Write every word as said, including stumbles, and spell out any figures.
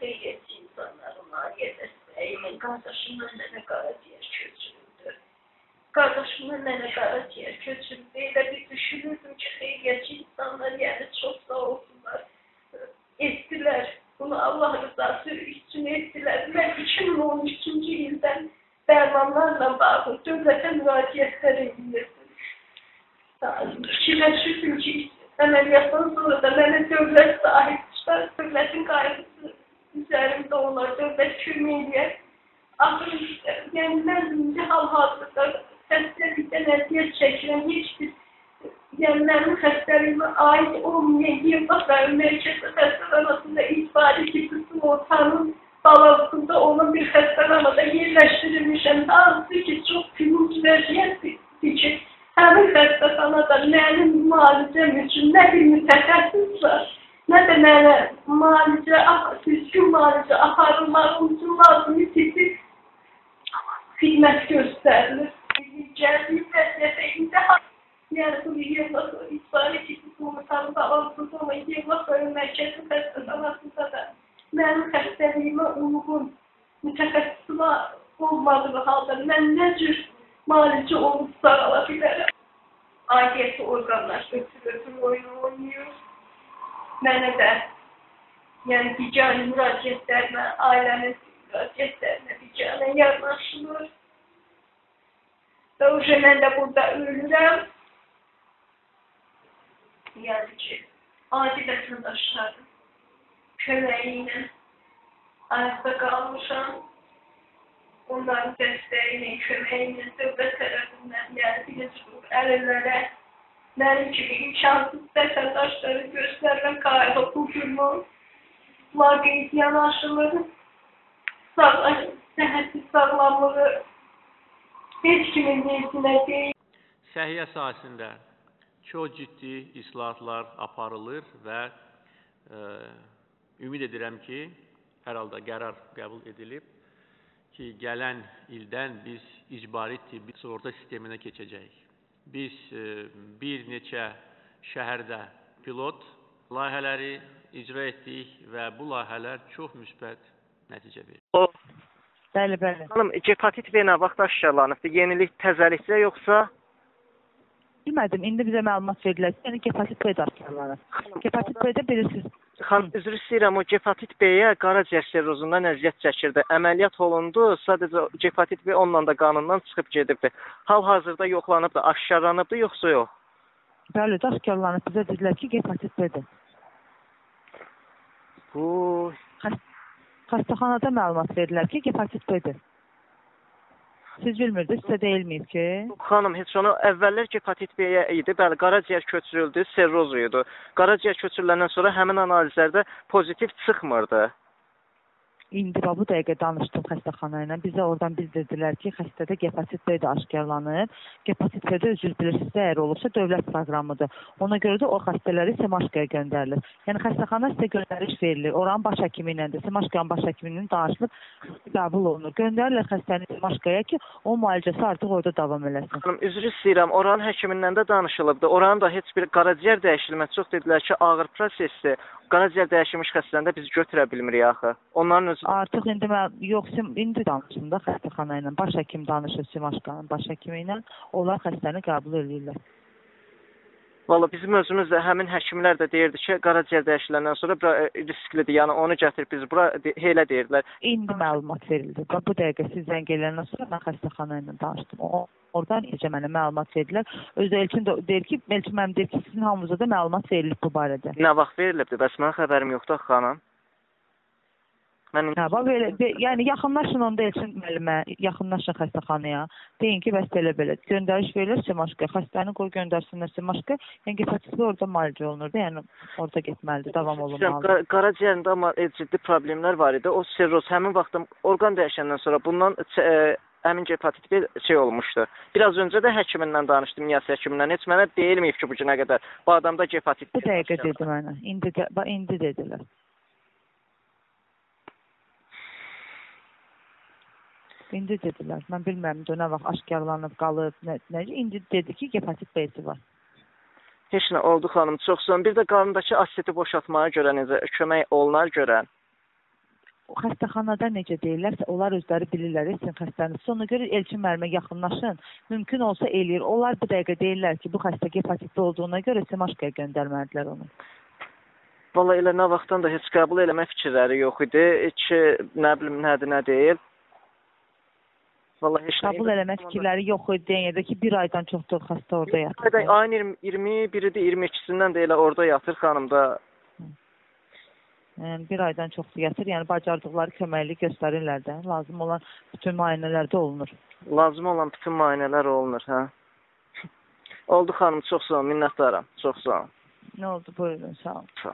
xeyriyyətçi insanların ailə dəstəyi ilə qardaşımla nənə qaraciyər köçürüldü. Qardaşımla nənə qaraciyər köçürüldü. Elə bir düşünürdüm ki, xeyriyyətçi insanlar yəni çox sağ olsunlar. Etdilər. Bunu Allah rızası üçün etdilər. Mən iki min on üçüncü ildən dərmanlarla bağlı dövlətə müraciətlər edirdim. Fikirləşirdim ki, əməliyyatdan sonra da mənə dövlət sahib çıxar, dövlətin qayğısı üzərimdə olar, dövlət kömək eləyər. Axır, yəni mən indi hal-hazırda xəstəlikdən əziyyət çəkirəm, heç bir, yəni mənim xəstəliyimə aid olmayan Yevlax rayon mərkəzi xəstəxanasında icbari ki, qısım ortanın balasında olan bir xəstəxanada yerləşdirilmişəm. Hansı ki, çox gülünç vəziyyətdir ki, həmin xəstəxanada mənim müalicəm üçün nə bir mütəxəssis var, nə də mənə müalicə, düzgün müalicə aparılmağım üçün lazımı tipi xidmət göstərilir. Gəldiyim vəziyyətə indi yəni bu Yevlax icbari ki, ortanın balasında olan Yevlax rayon mərkəzi xəstəxanasında da mənim xəstəliyimə uyğun mütəxəssislər olmadığı halda mən nə cür müalicə olub sağala bilərəm. Aidiyyəti orqanlar ötürür, oyunu oynayır. Mənə də, yəni bicani müraciətlərinə, ailənin müraciətlərinə bicani yanaşılır. Və o şey mən də burada ölürəm. Yəni ki, adi vətəndaşların köməyi ilə ayaqda qalmışam. Onların dəstəyi ilə, köməyi ilə dövlət tərəfindən, yəni birinci qrup əlillərə, mənim kimi imkansız vətəndaşları göstərilən qayğı hüqumu laqeyd yanaşılır. Səhhətsiz sağlamlığı heç kimin neysinə deyil. Səhiyyə sahəsində çox ciddi islahatlar aparılır və e, ümid edirəm ki, hər halda qərar qəbul edilib ki, gələn ildən biz icbari tibbi sığorta sisteminə keçəcəyik. Biz e, bir neçə şəhərdə pilot layihələri icra etdik və bu layihələr çox müsbət nəticə verir. O, bəli, bəli. Hanım, hepatit B nə vaxt aşkarlanıbdır? Yenilik, təzəlikdə yoxsa? Bilmədim, indi bizə məlumat verilək. Yəni, hepatit B də aşkarlanır. Hepatit B də bilirsiniz. Xanım, üzr istəyirəm, o hepatit B-yə qaraciyər sirrozundan əziyyət çəkirdi. Əməliyyat olundu, sadəcə hepatit B onunla da qanundan çıxıb gedibdi. Hal-hazırda yoxlanıbdır, aşkarlanıbdır, yoxsa yox? Bəli, aşkarlanıb. Bizə dedilər ki, hepatit B-dir. Bu... Xəstəxanada məlumat verirlər ki, hepatit B-dir. Siz bilmirdiniz, sizə deyilməyib ki? Xanım, heç onu əvvəllər hepatit B-yə idi, bəli, qaraciyər köçürüldü, serroz idi. Qaraciyər köçürüləndən sonra həmin analizlərdə pozitiv çıxmırdı. İndi bu dəqiqə danışdım xəstəxana ilə. Bizə oradan bildirdilər ki, xəstədə hepatit B də aşkarlanıb. Hepatit B də üzr bilirsiniz, əgər olursa dövlət proqramıdır. Ona görə də o xəstələri Semaşkaya göndərilir. Yəni xəstəxana sizə göndəriş verilir. Oranın baş həkimi ilə də, Semaşkanın baş həkiminin danışılıb qəbul olunur. Göndərirlər xəstəni Semaşkaya ki, o müalicəsi artıq orada davam eləsin. Xanım, üzr istəyirəm, oranın həkimindən də danışılıbdı. Oranın da heç bir qaraciyər dəyişilməsi çox dedilər ki, ağır prosesdir. Qaraciyər dəyişilmiş xəstələndə biz götürə bilmirik axı. Onların özü... Artıq indi mən, yox, indi danışım da xəstəxana ilə, baş həkim danışır Semaşkanın baş həkimi ilə, onlar xəstəni qəbul edirlər. Valla bizim özümüz də, həmin həkimlər də deyirdi ki, qaraciyər dəyişiləndən sonra risklidir, yəni onu gətirib biz bura elə deyirdilər. İndi məlumat verildi. Bu dəqiqə siz zəng eləyəndən sonra mən xəstəxana ilə danışdım. O, oradan necə mənə məlumat verdilər. Özü Elçin də deyir ki, Elçin mənim deyir ki, sizin hamınıza da məlumat verilib bu barədə. Nə vaxt verilibdir? Bəs mənə xəbərim yoxdur, xanım. Mən... Hə, bax, belə, be, yəni yaxınlaşın onda Elçin müəllimə, yaxınlaşın xəstəxanaya. Deyin ki, bəs belə-belə. Göndəriş verilir Semaşkaya, xəstəni qoy göndərsinlər Semaşkaya. Yəni hepatit B orada müalicə olunur da, yəni orada getməlidir, davam olunmalıdır. Qaraciyərində amma ciddi problemlər var idi. O serroz həmin vaxtda orqan dəyişəndən sonra bundan e, həmin hepatit B şey olmuşdu. Biraz öncə də həkimindən danışdım, niyasi həkimindən. Heç mənə deyilməyib ki, bu günə qədər bu adamda hepatit B. Bu dəqiqə dedi mənə. İndi, də, indi dedilər. İndi dedilər. Mən bilmirəm, nə vaxt aşkarlanıb, qalıb, nə, nə, indi dedi ki, hepatit B-si var. Heç nə oldu, xanım, çox son. Bir də qarnındakı asidi boşaltmaya görə necə kömək olunar görən? xəstəxanada necə deyirlərsə, onlar özləri bilirlər sizin xəstəniz. Ona görə Elçin müəllimə yaxınlaşın. Mümkün olsa eləyir. Onlar bu dəqiqə deyirlər ki, bu xəstə gepatitli olduğuna görə Semaşkaya göndərməlidirlər onu. Valla elə nə vaxtdan da heç qəbul eləmə fikirləri yox idi. Heç nə bilim nədir, nə deyil. Valla heç qəbul eləmə fikirləri yox idi. Deyəndə ki, bir aydan çoxdur xəstə orada yatır. Ayın iyirmi biridir, iyirmi ikisindən də elə orada yatır xanım da. Yəni, bir aydan çoxdur yatır. Yəni, bacardıqları köməklik göstərirlər də. Lazım olan bütün müayinələr də olunur. Lazım olan bütün müayinələr olunur, hə? Oldu xanım, çox sağ olun, minnətdaram. Çox sağ olun. Nə oldu, buyurun, sağ olun.